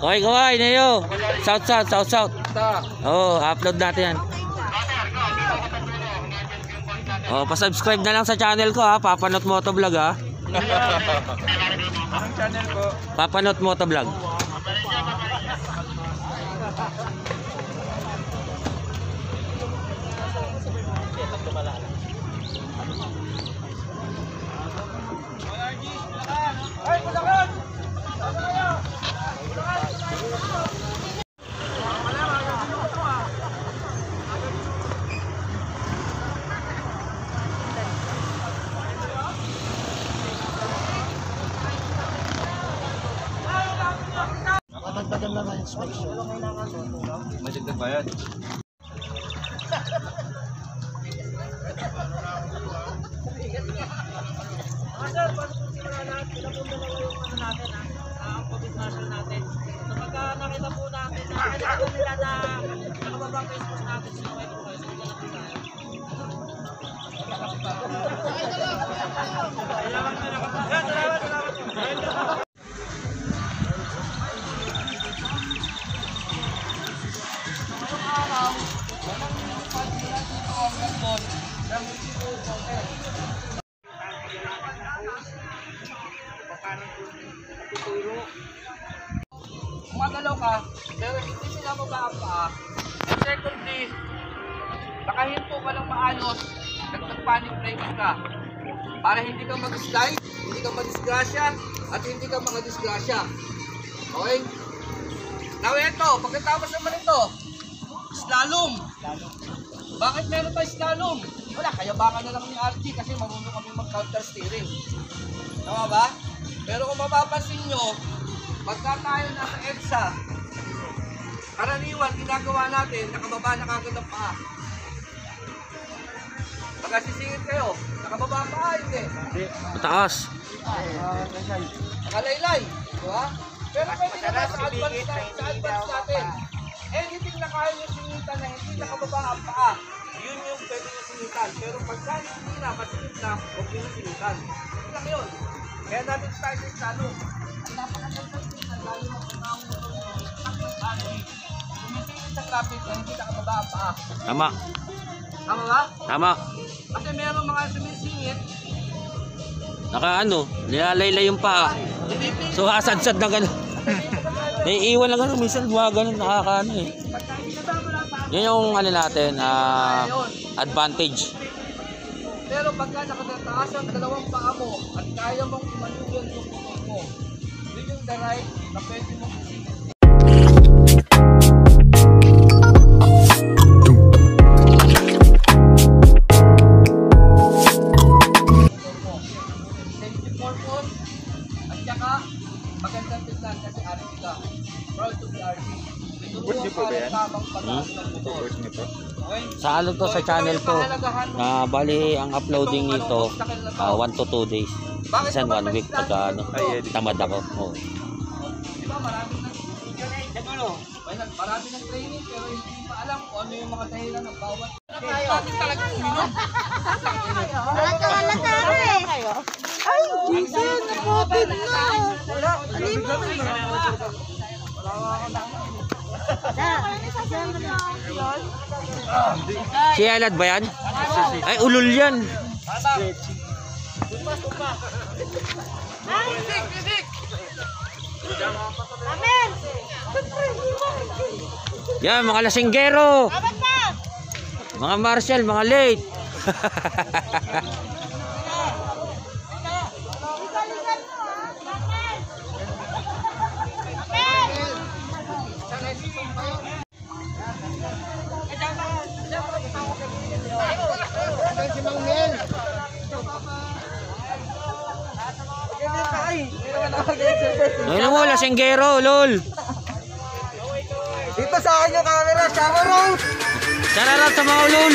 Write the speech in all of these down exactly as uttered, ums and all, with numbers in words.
Okay, kaway, Neo. South, south, south, south. Oo, oh, upload natin yan. Oh, pa-subscribe na lang sa channel ko ha, Papanot Motovlog ha. Anong channel ko? Papanot Motovlog. Ay, Bulacan! Matagdagan lang ang inspection. May dagdag ba yan? Mga sir, paano kung simula natin, pinapunta na yung ano natin ha, ang COVID marshal natin. So pagka nakita po natin na nakita po nila na nakababang Facebook natin, sinaway po kayo, so dyan na po tayo. Salamat na lang. Salamat, salamat. Gumagalaw ka, pero hindi sila mag-aapa. And secondly, nakahinto ka lang maayos, nagpanic brakes ka. Para hindi ka mag-slide, hindi ka mag-disgrasya, at hindi ka mag-disgrasya. Okay? Now ito, pagkatapos naman ito, slalom. Bakit meron tayo slalom? Wala, kaya baka na lang ni R G kasi marunong kami mag-counter steering. Tama ba? Pero kung mapapansin nyo, pagka tayo nasa EDSA, karaniwan ginagawa natin, nakababa na kagad ang paa. Pagka sisingit kayo, nakababa ang paa, hindi. Mataas. Nakalaylay, di ba? Pero pwede naman sa advance, na, sa advance natin. Anything na kaya nyo singitan na hindi nakababa ang paa, yun yung pwede nyo singitan. Pero pagka hindi na, masingit na, huwag nyo na singitan. Hindi lang yun. Kaya natin tayo sa salo. Ang napakagandang singitan, lalo na kung nakaulo nyo, sumisingit sa traffic na hindi nakababa ang paa. Tama. Tama ba? Tama. Kasi meron mga sumisingit, Naka ano, nilalaylay yung paa. So hasadsad na gano'n. Naiiwan lang gano'n, minsan mga gano'n, nakakaano eh. Yun yung ano natin, uh, advantage. pero pagka nakatataas ang dalawang paa mo at kaya mong imanugan yung pukul mo, yun yung the right na pwede mong isingit. Safety purpose at saka magandang tignan kasi R G ka. Proud to be R G. Ituruan ka rin tamang pag-aano ng motor. Okay? Sa ano to, sa channel to, na bali ang uploading nito uh, one to two days. Minsan one week pagka ano, tamad ako. Oh. Di ba maraming nag maraming nag-training pero hindi pa alam kung ano yung mga dahilan ng bawat. Bakit talaga uminom? Halata-halata kayo. Ay, Jesus, na-COVID na. Alima. Si Elad ba yan? Ay, ulol yan. Amen. Yan, mga lasinggero. Mga marshal, mga late. Ano mo, lasinggero, lol. Dito sa akin yung camera, sama roll! Sararap sa mga lol.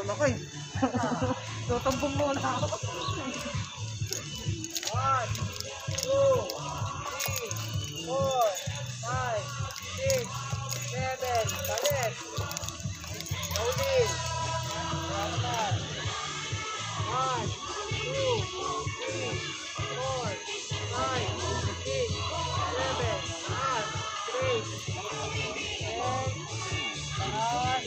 kasama ko eh. Tutumbong muna ako. One, two, three, four, five, six, seven, balik. Rolling. Balikan. One, two, three, four, five, six, seven, ah, three, and, ah,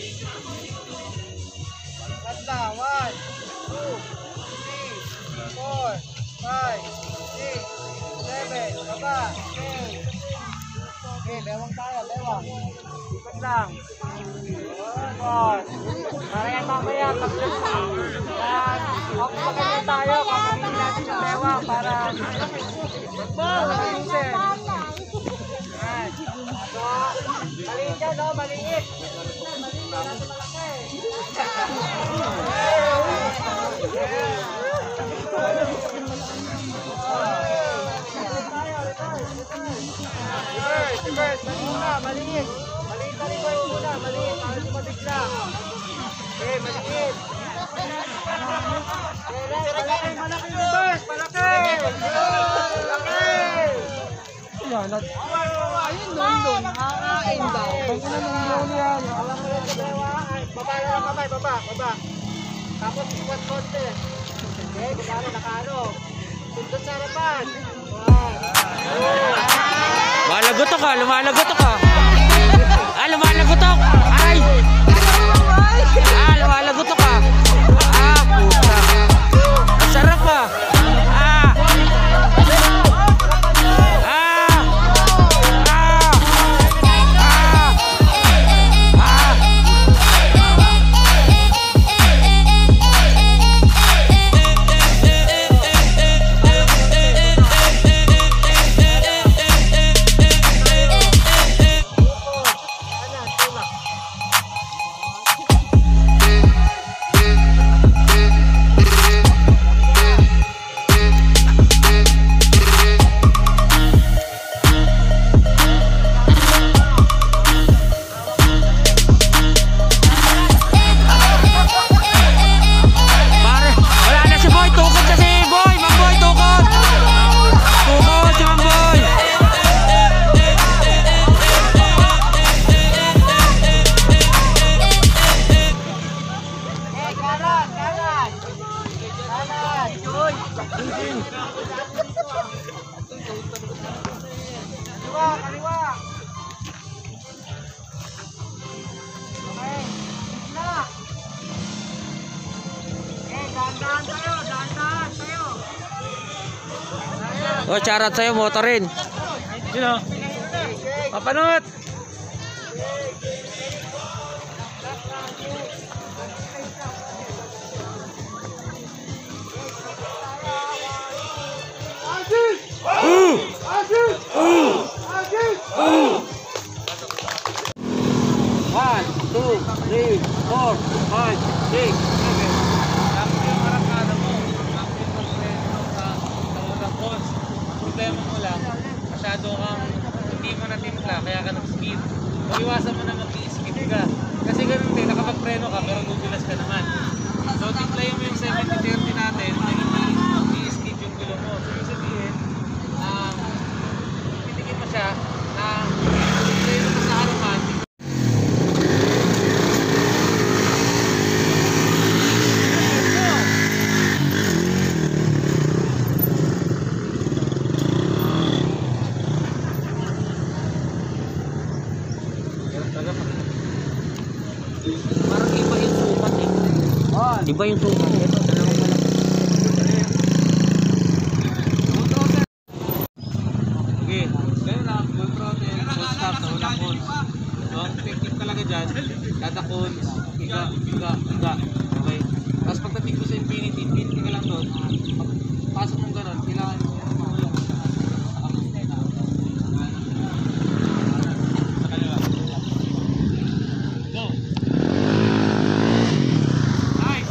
basta, one, two, three, four, five, six, seven, baba, okay. Okay, bewang tayo, bewang. Ikot lang. One, para yan mamaya, pag-flip na. Yan, okay, pag-ganyan tayo, kapagin natin yung bewang para malisin. Yan. So, maliit yan, no? Maliit. Maliit natin malaki. Reverse, reverse, mali muna, maliit. Maliit na reverse muna, maliit, para sumabigla. Okay, maliit. Malaki, malaki reverse, malaki! Malaki! Yan, at... Ayun, doon, doon. Nakakain daw. Pag ina ng yun yan. Alam mo yung kabawa. Baba na lang kamay, baba, baba. Tapos squat konti. Okay, kumari, nakaano. Sundot sa harapan. One, two, Lumalagotok ka, lumalagotok ka. Ah, lumalagotok. Aray. Ah, lumalagotok ka. Ah, puta. Masarap ka. Ah. Ah. Ah. Ah. Ah. Pare, wala na si Boy. Tukod na si Boy. Mang Boy, tukod. Tukod si Mang Boy. eh, kanan, kanan. Kanan. Joy. Kaliwa, kaliwa. Okay. Na. Eh, dahan-dahan tayo, dahan-dahan tayo. Oh, charot sa'yo, motorin. Sino? Papanot! One, two, three, four, five, six, seven. Tapos yung marangkada mo, tapos yung pagpreno sa sa unang course. Problema mo lang, masyado kang hindi mo natimpla, kaya ka nag-skid. O iwasan mo na mag-skid ka. Kasi ganun din, nakapagpreno ka pero gugulas ka naman. So timplayin mo yung seventy thirty natin, mag-skid yung gulo mo. So yung sabihin, um, titigin mo siya na preno ka sa haruman. Parang iba yung sukat eh. Iba yung sukat. Ito, dalawang malaki. Okay, ganun na, full throttle, full stop sa unang cones. So, ang technique talaga dyan, kada cones, higa, higa, higa. Okay? Tapos pagdating ko sa infinity, infinity ka lang doon. Pasok mong ganun, kailangan mo mahulong sa sa kaliwa. Go! Nice!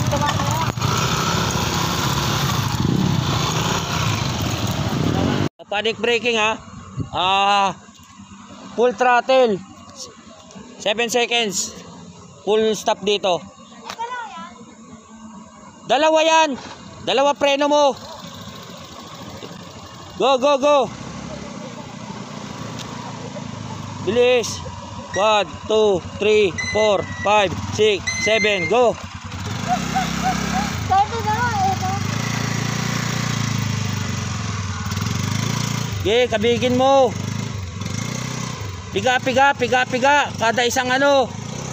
Panic braking ha. Ah, full throttle. seven seconds. Full stop dito. Dalawa yan. Dalawa preno mo. Go, go, go. Bilis. one, two, three, four, five, six, seven, go. Sabi na nga, ito. Okay, kabigin mo. Piga, piga, piga, piga. Kada isang ano.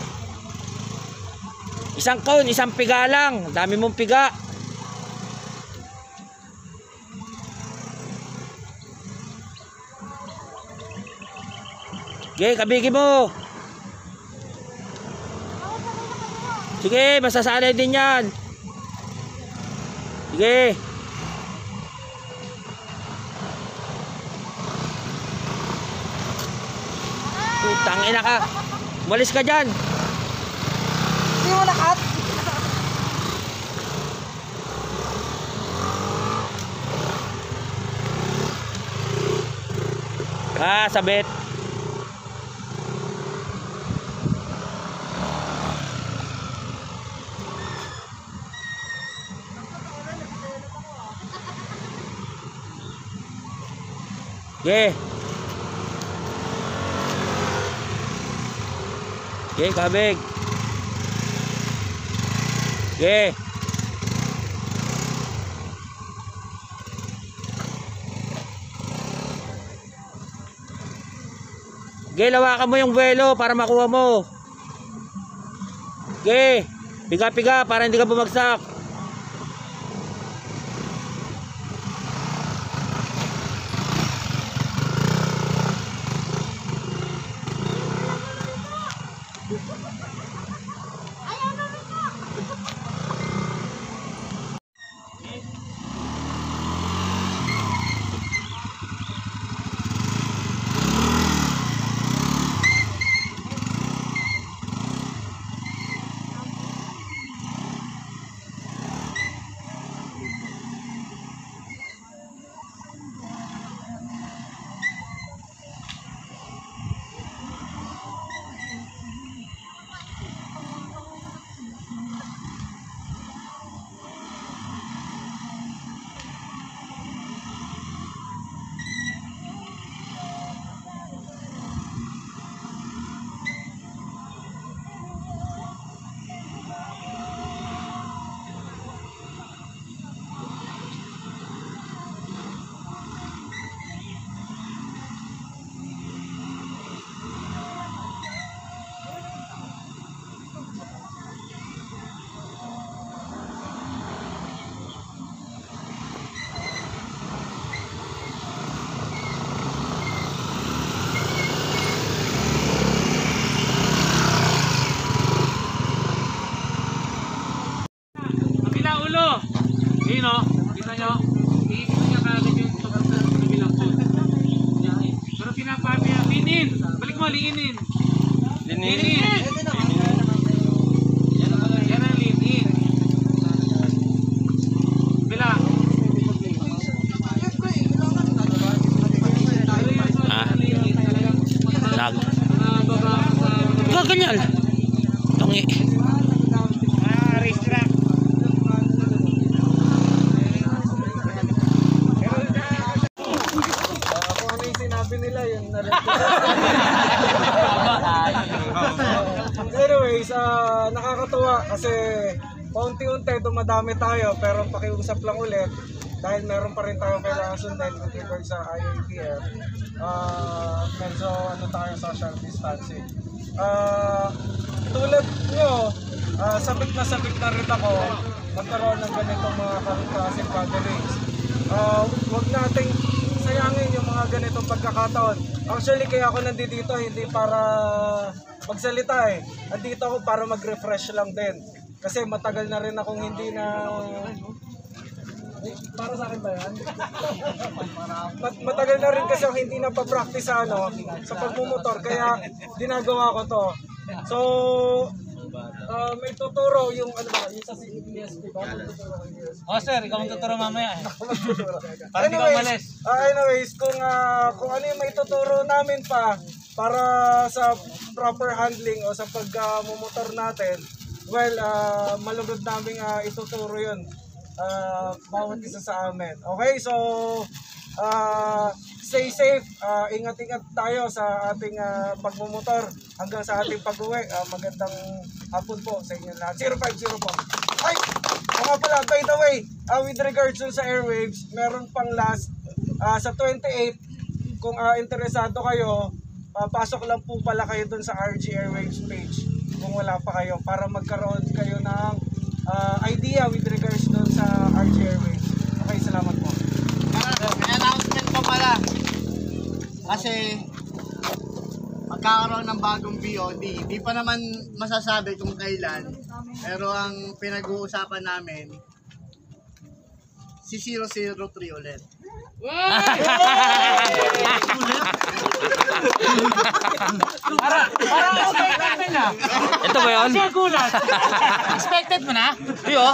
Isang cone, isang piga lang. Dami mong piga. Okay, kabigin mo. Sige, masasanay din yan. Sige. Putang ina ka. Umalis ka dyan. Hindi mo nakat? Ah, sabit. Okay. Okay, kabig. Okay. Okay, lawakan mo yung buwelo para makuha mo. Okay. Piga-piga para hindi ka bumagsak. Yun o, kita nyo, iikot niya kagad yung tubig sa kabilang po. Pero pinapabi niya, linin! Balik mo, linin! Linin! Linin! Yan ang linin. Bila. Ah, lag. Gaganyan. Tangi. Ah, racetrack. Anyways, uh, nakakatuwa kasi paunti-unti dumadami tayo pero pakiusap lang ulit dahil meron pa rin tayo kailangan sundin with regard sa I A T F. Uh, medyo ano tayo social distancing. Uh, tulad nyo, uh, sabik na sabik na rin ako magkaroon ng ganitong mga klaseng gatherings. Uh, huwag nating sayangin yung mga ganitong pagkakataon. Actually, kaya ako nandito hindi para magsalita eh. Andito ako para mag-refresh lang din. Kasi matagal na rin akong hindi na... Eh, para sa akin ba yan? Mat matagal na rin kasi ako hindi na pa-practice sa, ano, sa pagmumotor. Kaya ginagawa ko to. So, ah, may tuturo yung ano ba, yung sa E S P ba? May tuturo ang E S P. Oh sir, ikaw ang tuturo mamaya. Para di anyways, ah, anyways, kung ah, kung ano yung may tuturo namin pa para sa proper handling o sa pagmumotor natin, well, ah, malugod namin ah, ituturo yun ah, bawat isa sa amin. Okay, so ah, stay safe, ah, ingat-ingat tayo sa ating ah, pagmumotor hanggang sa ating pag-uwi. Ah, magandang hapon po sa inyo lahat. zero five zero po. Ay! O nga pala, by the way, uh, with regards dun sa airwaves, meron pang last uh, sa twenty-eight. Kung uh, interesado kayo, uh, pasok lang po pala kayo dun sa R G Airwaves page kung wala pa kayo para magkaroon kayo ng uh, idea with regards dun sa R G Airwaves. Okay, salamat po. May announcement pa pala. Kasi magkakaroon ng bagong B O D. Di pa naman masasabi kung kailan. Pero ang pinag-uusapan namin, si zero zero three ulit. Para, para okay natin na. Ito ba yun? Siya gulat. Expected mo na? Iyo.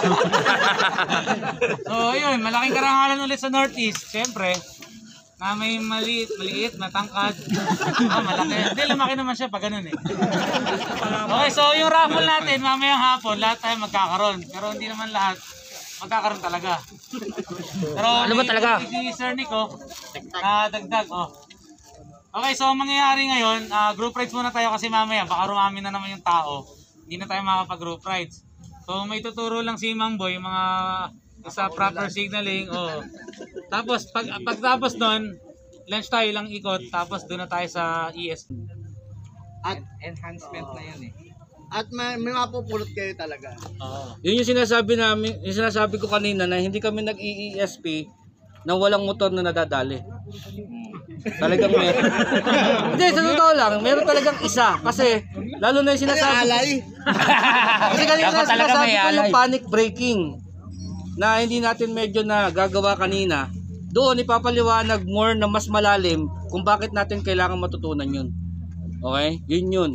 So, yun, malaking karangalan ulit sa Northeast. Siyempre, na may maliit, maliit, matangkad. Ah, malaki. Hindi, lumaki naman siya pag ganun eh. Okay, so yung raffle natin, mamayang hapon, lahat tayo magkakaroon. Pero hindi naman lahat magkakaroon talaga. Pero Ano ba talaga? Si Sir Nico, na dagdag, oh. Okay, so ang mangyayari ngayon, ah, group rides muna tayo kasi mamaya, baka rumami na naman yung tao. Hindi na tayo makapag-group rides. So may tuturo lang si Mang Boy, yung mga sa proper signaling, oh. Tapos pag pagtapos noon, lunch tayo lang ikot, tapos doon na tayo sa E S P. At enhancement na yan eh. At may, may mapupulot kayo talaga. Oo. Yun yung sinasabi namin, yung sinasabi ko kanina na hindi kami nag-E S P na walang motor na nadadali. Talagang meron. Hindi, sa totoo lang, meron talagang isa. Kasi, lalo na yung sinasabi Alay! Kasi kanina Ako talaga sinasabi may ko yung alay. panic braking na hindi natin medyo na gagawa kanina. Doon ipapaliwanag more na mas malalim kung bakit natin kailangan matutunan yun. Okay? Yun yun.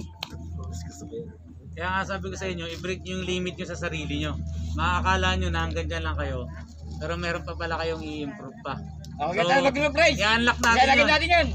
Kaya nga sabi ko sa inyo, i-break nyo yung limit nyo sa sarili nyo. Makakala nyo na hanggang dyan lang kayo. Pero meron pa pala kayong i-improve pa. Okay, tayo mag-group rides. I-unlock natin yun. natin yan.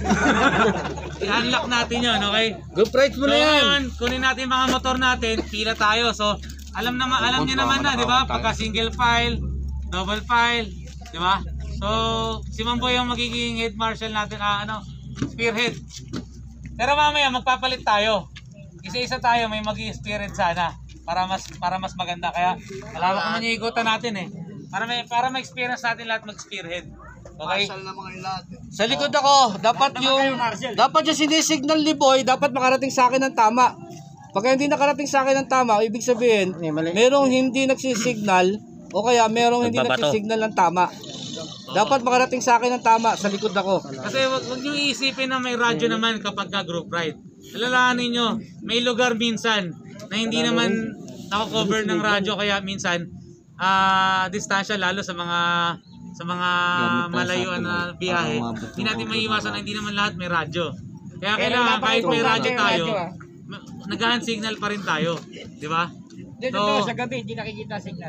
I-unlock natin yun, okay? Group rides mo So na yan. ngayon, kunin natin yung mga motor natin, pila tayo. So, alam naman, alam niyo naman na, di ba? Pagka single file, double file, di ba? So, si Mamboy yung magiging head marshal natin, ah, ano, spearhead. Pero mamaya magpapalit tayo. Isa-isa tayo, may magiging spearhead sana para mas para mas maganda. Kaya malawak naman yung igutan natin eh. Para may para ma-experience natin lahat mag-spearhead. Okay? Marshal na mga lahat eh. Sa likod ako, dapat yung dapat yung sinisignal ni Boy, dapat makarating sa akin ng tama. Pag hindi nakarating sa akin ng tama, ibig sabihin, merong hindi nagsisignal o kaya merong hindi Nagbabato. nagsisignal ng tama. Dapat makarating sa akin ng tama sa likod ako. Kasi wag, wag nyo iisipin na may radyo naman kapag ka group ride. Alalahanin nyo, may lugar minsan na hindi naman nakakover ng radyo kaya minsan ah distansya lalo sa mga sa mga malayuan na biyahe. Hindi natin maiiwasan na hindi naman lahat may radyo. Kaya kailangan kahit may radyo tayo, ma- nag-hand signal pa rin tayo, di ba? So, sa gabi, hindi nakikita signal.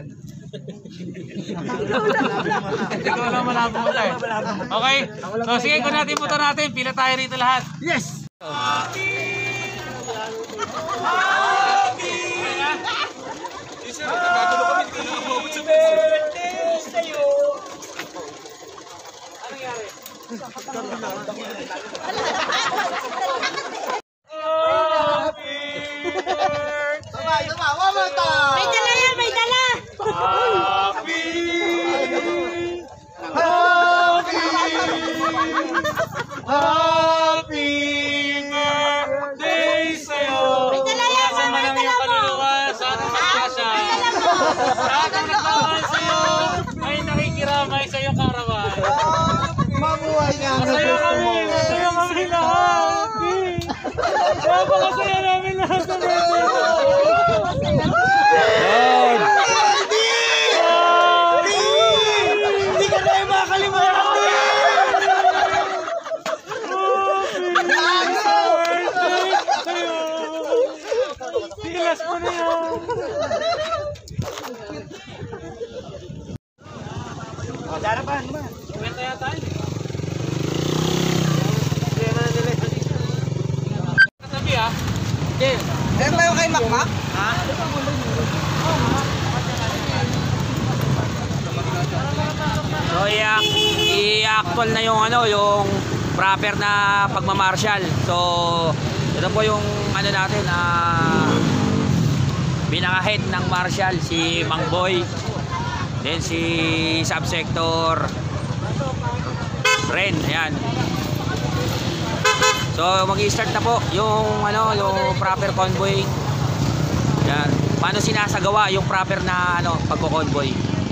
ikaw lang malabo mo tayo. Okay? So sige, kung natin motor natin, pila tayo rito lahat. Yes! Sabay, sabay, one more time! May dala yan, may dala! Happy birthday sa'yo! May dala yan, Sa may manang dala iyong mo! kaluluwa, sana magkasya. Lahat ng nagmamahal sa'yo ay nakikiramay sa iyong karawan. Mabuhay nga! Masaya kami! Masaya kami lahat! Napakasaya namin lahat sa birthday mo! Hindi ka na yung makakalimutan! Tilas mo na yan! Sana ba? Ano ba? Kwenta yata yun. Katabi ah. Okay. Ayan ba yung kay Makmak? Ha? So i-actual na yung ano, yung proper na pagmamarshal. So ito po yung ano natin, ah pinaka-head ng marshal, si Mang Boy. Then si subsector Ren, ayan. So mag-i-start na po yung ano, yung proper convoy. Yan. Paano sinasagawa yung proper na ano, pagko-convoy?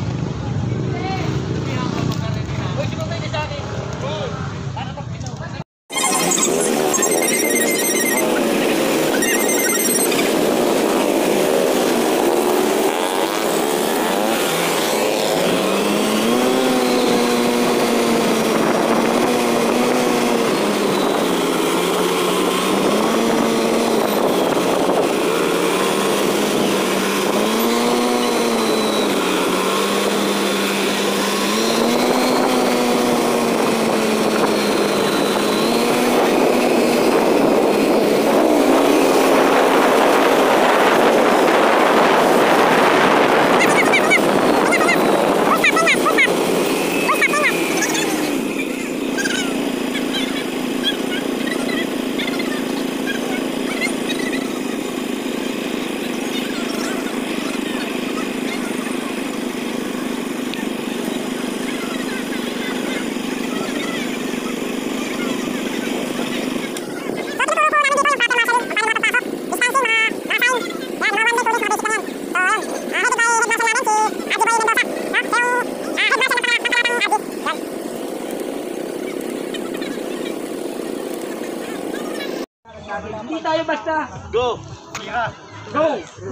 Hindi tayo basta. Go! Go!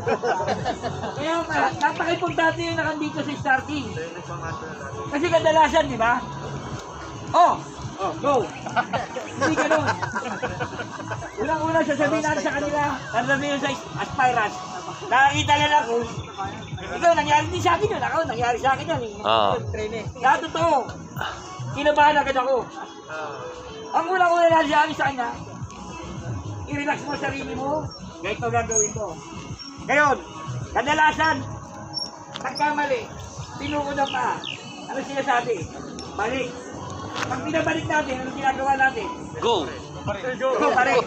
Kaya pa, napaka-importante yung nakandito sa starting. Kasi kadalasan, di ba? Oh! Oh, go! Hindi ganun. Unang-una sasabihin natin sa kanila, sasabihin sa aspirants. Nakakita nila ko. Ikaw, nangyari din sa akin yun. Ako, nangyari sa akin yun. Oo. Kaya totoo. Kinabahan agad ako. Ang unang-una na sabi sa kanya, i-relax mo sarili mo, ganito gagawin ko. Ngayon, kadalasan, nagkamali, tinuod na pa. Ano sinasabi? Balik. Pag pinabalik natin, ano ginagawa natin? Go! Go pa rin.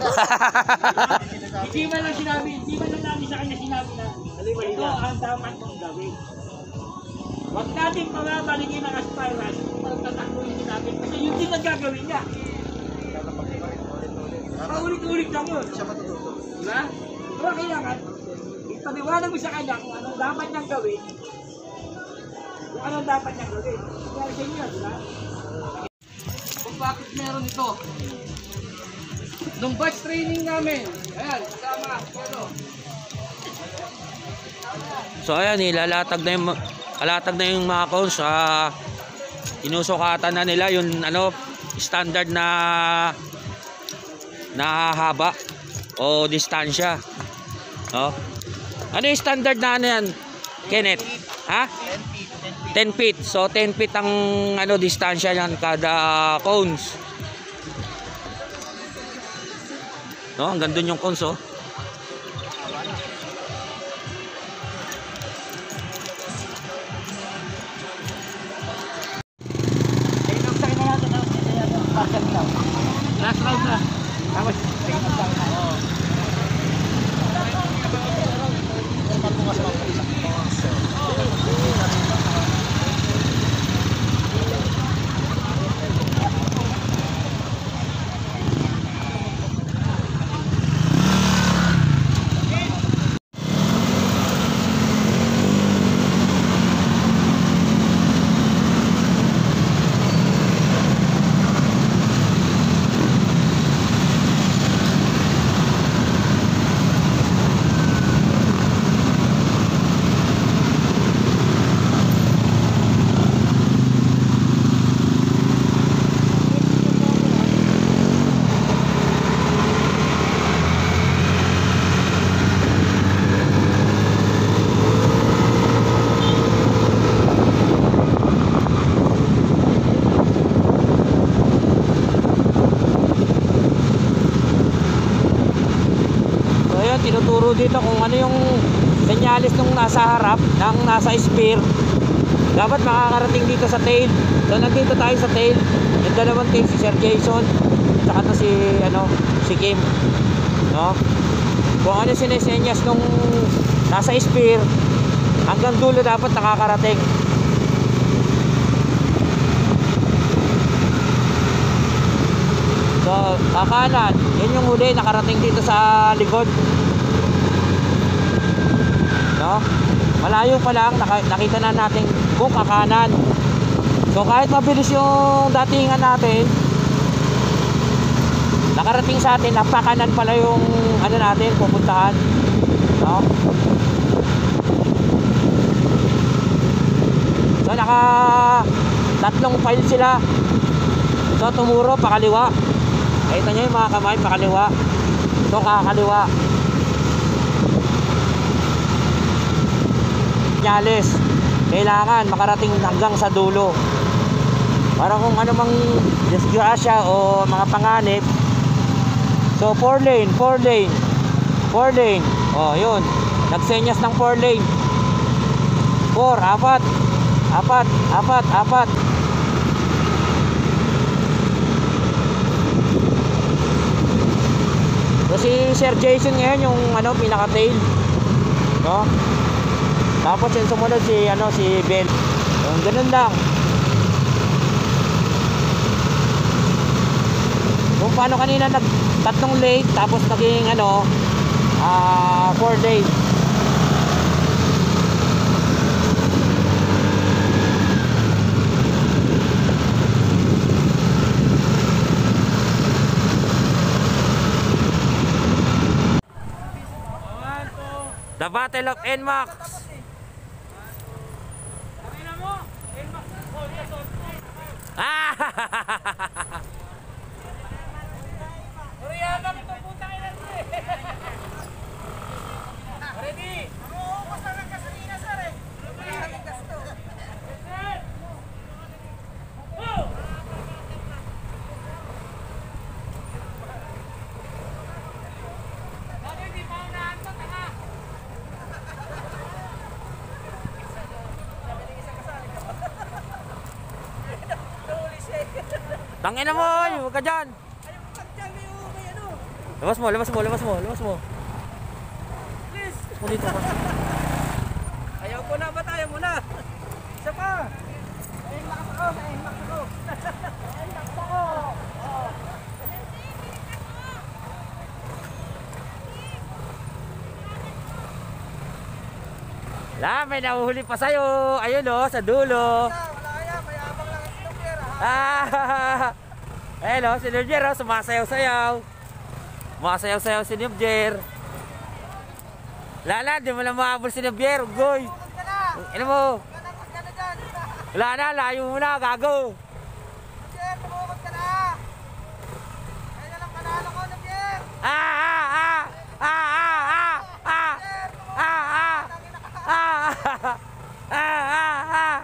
Hindi man lang sinabi, hindi man lang namin sa kanya sinabi na ito ang dapat mong gawin. Huwag natin pababalikin ang aspirants kung tatakbuhin natin kasi yun din ang gagawin niya. Paulit-ulit lang yun. Diba? Pero kailangan, ipaniwanan mo sa kanya kung anong dapat niyang gawin. Kung anong dapat niyang gawin. Kaya sa inyo, diba? Kung bakit meron ito. Nung batch training namin, ayan, kasama, ano, So ayan, ilalatag na yung alatag na yung mga cones sa inusukatan na nila yung ano, standard na na haba o distansya. No? Ano yung standard na ano yan, Kenneth? Ha? ten feet. So ten feet ang ano distansya yan kada cones. No, hanggang doon yung cones, oh. Last round na. Tapos, turo dito kung ano yung senyalis nung nasa harap, ng nasa spear. Dapat makakarating dito sa tail. So nandito tayo sa tail. Yung dalawang tail, si Sir Jason, saka to si, ano, si Kim. No? Kung ano sinesenyas nung nasa spear, hanggang dulo dapat nakakarating. So, kakanan, yun yung huli, nakarating dito sa likod. No? Malayo pa lang, nakita na natin kung kakanan. So, kahit mabilis yung datingan natin, nakarating sa atin, napakanan pala yung ano natin, pupuntahan. No? So, naka tatlong file sila. So, tumuro, pakaliwa. Kita nyo yung mga kamay, pakaliwa. So, kakaliwa. Senyales. Kailangan makarating hanggang sa dulo. Para kung ano mang disgrasya o mga panganib. So, four lane, four lane. four lane. Oh, yun. Nagsenyas ng four lane. four, apat. Apat, apat, apat. So si Sir Jason ngayon yung ano pinaka-tail. No? Tapos yung sumunod si ano si Bel. Yung ganun lang. Kung paano kanina nag tatlong late tapos naging ano ah uh, four days. The Battle of N MAX. Ah! Ready? Ako, basta lang gasolina, sir eh. Maraming gasto. Tangina mo, oy, huwag ka dyan. Labas mo, labas mo, labas mo, labas mo. Please. Labas mo dito. Ayaw ko na ba tayo muna? Isa pa. Ayun lakas ako, ayun lakas ako. Ayun lakas ako. Oh. La, may nahuhuli pa sa'yo. Ayun o, sa dulo. Wala kaya, mayabang lang ang silong ha. Ah, ayun o, si Nubjer o, sumasayaw-sayaw. Sumasayaw-sayaw si Nubjer. Lala, di mo na mahabol si Nubjer, ugoy. Ano mo? Wala na, layo mo na, gago. Nubjer, tumukot ka na. Ayun na lang panalo ko, Nubjer. Ah, ah, ah, ah, ah, ah, ah, ah, ah, ah, ah, ah, ah.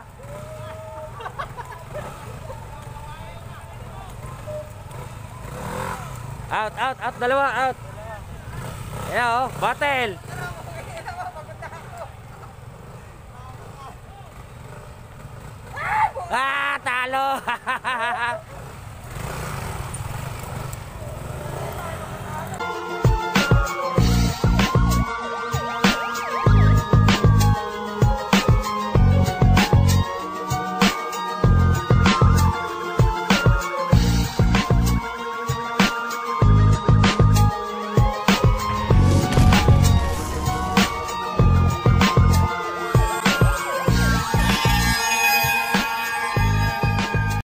Out, out, out, dalawa, out. Ayan o, battle. Ah, talo.